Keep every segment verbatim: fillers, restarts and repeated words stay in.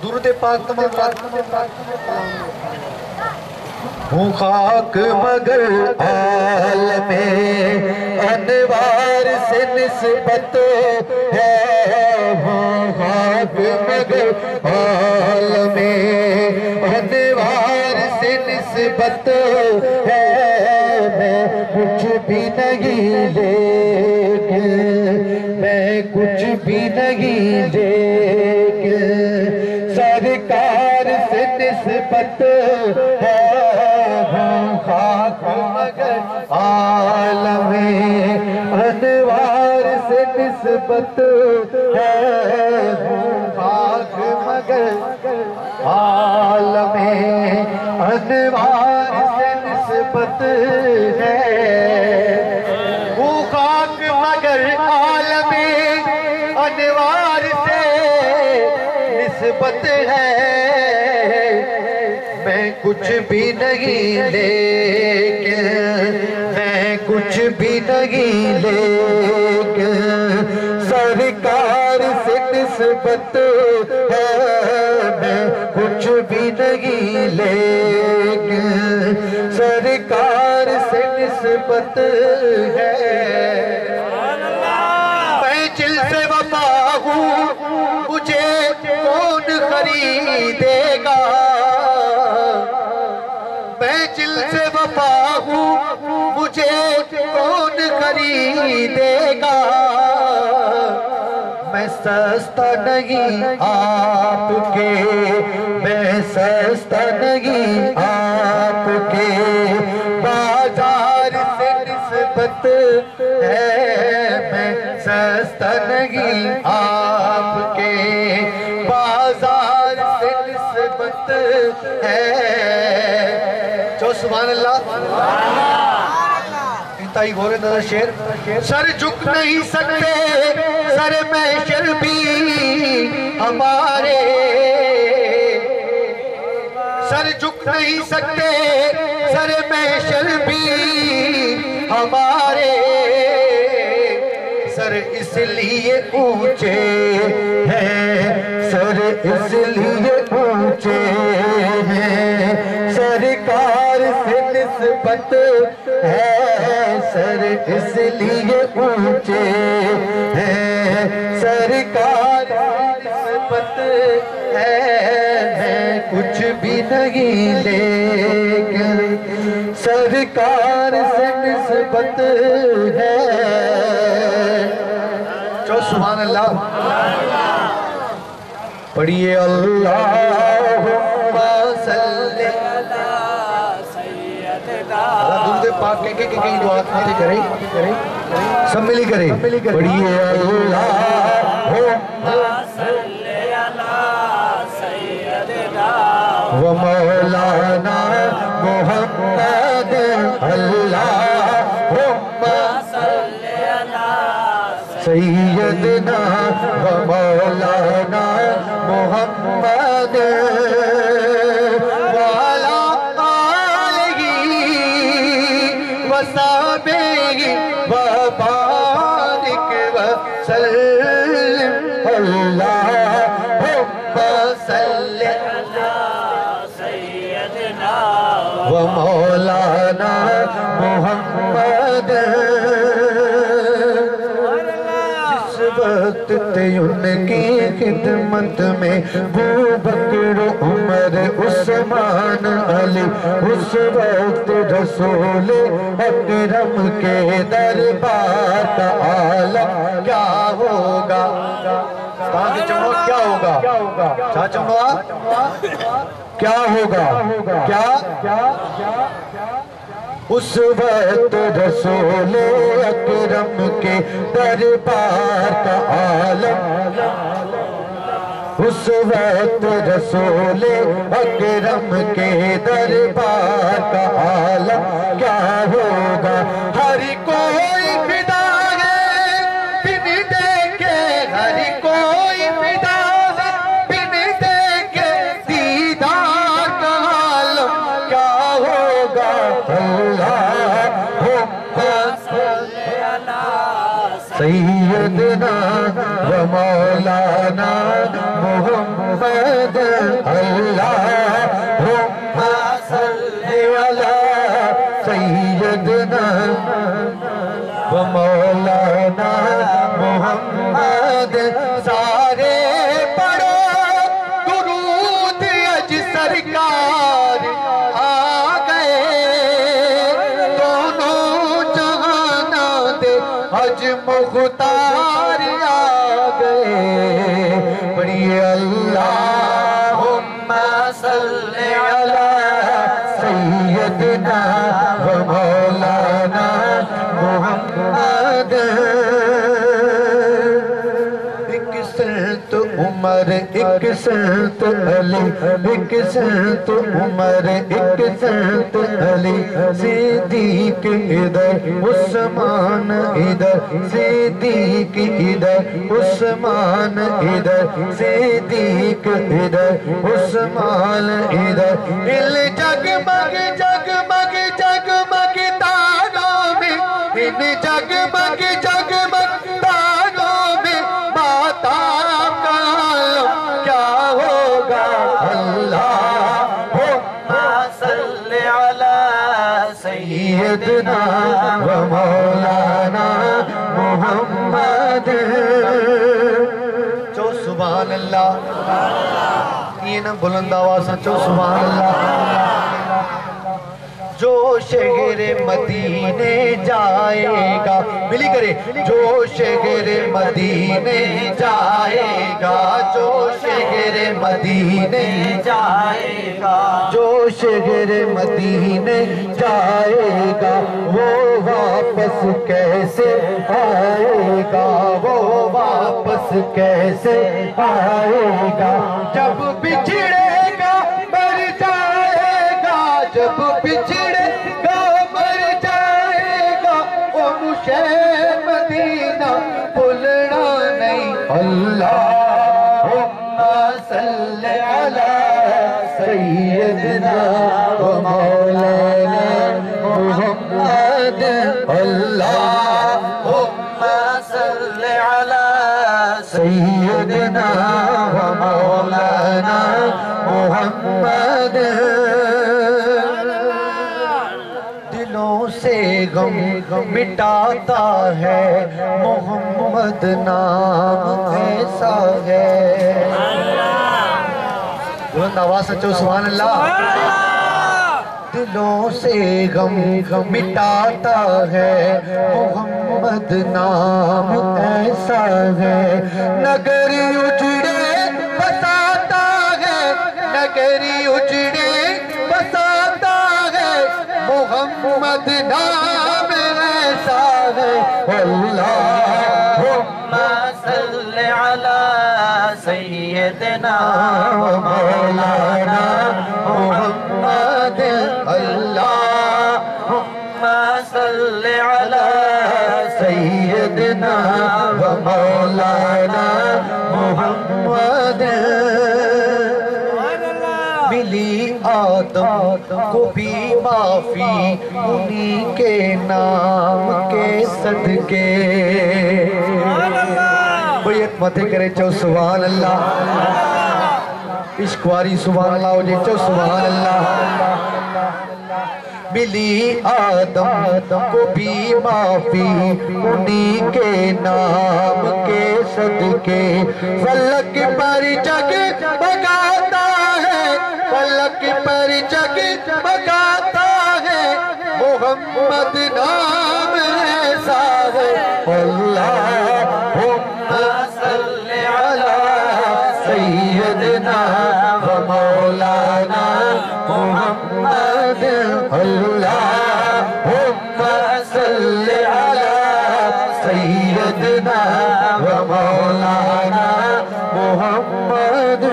درود پاک تمام ہوں خاک مگر عالم انوار سے نسبت ہے ہوں خاک مگر عالم انوار سے نسبت ہے میں کچھ بھی نہیں لیکن میں کچھ بھی نہیں لیکن سرکار سے نسبت ہے ہوں خاک مگر عالم انوار سے نسبت ہے ہوں خاک مگر عالم انوار سے نسبت ہے ہوں خاک مگر عالم انوار سے نسبت ہے میں کچھ بھی نہیں لیکن میں کچھ بھی نہیں لیکن سرکار سے نسبت ہے میں کچھ بھی نہیں لیکن سرکار سے نسبت ہے میں جل سے وفا ہوں مجھے کون خریدے گا میں جل سے وفا ہوں مجھے کون خریدے گا میں سستا نہیں آپ کے میں سستا نہیں آپ کے بازار سے نسبت ہے میں سستا نہیں آپ کے بازار سے نسبت ہے جو سبحان اللہ انتہائی غور نظر شیر سر جھک نہیں سکتے سر محشر بھی ہمارے سر جھک نہیں سکتے سر محشر بھی ہمارے سر اس لیے اونچے ہیں سر اس لیے اونچے ہیں سرکار سے نسبت ہے سر اس لیے اونچے ہیں سرکار سے نسبت ہے میں کچھ بھی نہیں لیکن سرکار سے نسبت ہے جو سبحان اللہ پڑھیے اللہم صلی درود پاک کہہ کے کہیں دعات ماتے کریں سب ملی کریں پڑھیے اللہم صلی و مولانا محمد اللہم سیدنا و مولانا محمد وعلا آلہ و صحبہ و بارک وسلم اللہم صلی و مولانا محمد وقت تھے ان کی خدمت میں ابو بکر عمر عثمان علی اس وقت رسول اکرم کے دربار کا عالم کیا ہوگا کہاں سے چمڑو کیا ہوگا کیا چمڑو کیا ہوگا کیا اس وقت رسول اکرم کے دربار کا عالم اس وقت رسول اکرم کے دربار کا عالم کیا ہوگا ہر کوئی فدا ہے بن دیکھے ہر کوئی فدا ہے بن دیکھے دیدار کا عالم کیا ہوگا سیدنا و مولانا محمد پڑھیے اللہم صلی علی سیدنا و مولانا محمد ایک سنت عمر ایک سنت علی ایک سنت عمر ایک سنت علی صدیق ادھر عثمان ادھر صدیق ادھر عثمان ادھر صدیق ادھر عثمان ادھر ان جگمگ جگمگ جگمگ تاروں میں ان جگمگ جگمگ تاروں میں ماتا کا عالم کیا ہوگا اللہم صلی علی سیدنا و مولانا محمد چو سبحان اللہ یہ نا بلند آواز چو سبحان اللہ جو شہر مدینے جائے گا ملی کرے جو شہر مدینے جائے گا جو شہر مدینے جائے گا جو شہر مدینے جائے گا وہ واپس کیسے آئے گا وہ واپس کیسے آئے گا جب بچھڑے گا مر جائے گا جب بچھڑے گا مر جائے گا وہ شہر مدینہ بھولنا نہیں اللہم صلی علی سیدنا و مولانا محمد اللہم صلی علی سیدنا و مولانا محمد دلوں سے غم مٹاتا ہے محمد نام ایسا ہے بلند آواز سچو سبحان اللہ دلوں سے غم مٹاتا ہے محمد نام ایسا ہے نگری اجڑے بساتا ہے نگری اجڑے بساتا ہے محمد نام ایسا ہے اللہم صلی علی سیدنا و مولانا محمد اللہم صلی علی سیدنا و مولانا محمد ملی آدم کو بھی معافی انہی کے نام کے صدقے بیعت ماتھے کرے چو سبحان اللہ عشقواری سبحان اللہ ہو جائے چو سبحان اللہ ملی آدم کو بھی معافی انہی کے نام کے صدقے فلک پر جگ بگاتا ہے فلک پر جگ بگاتا ہے محمد نام ایسا ہے اللہم صلی علی سیدنا و مولانا محمد اللہم صلی علی سیدنا و مولانا محمد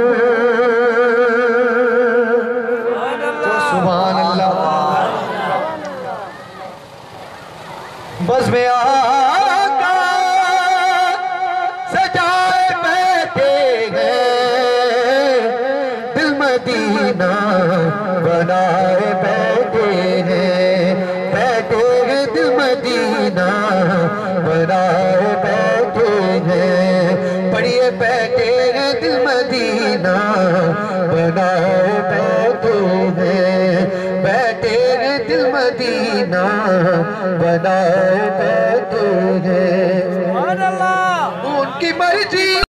سبحان اللہ بس میں آقا سجائے بیٹھے ہیں دل مدینہ بنائے بیٹھے ہیں بیٹھے ہیں دل مدینہ بنائے بیٹھے ہیں پڑھیے بیٹھے ہیں دل مدینہ بنائے بیٹھے ہیں بیٹھے ہیں دل مدینہ بنائے بیٹھے ہیں ان کی مرضی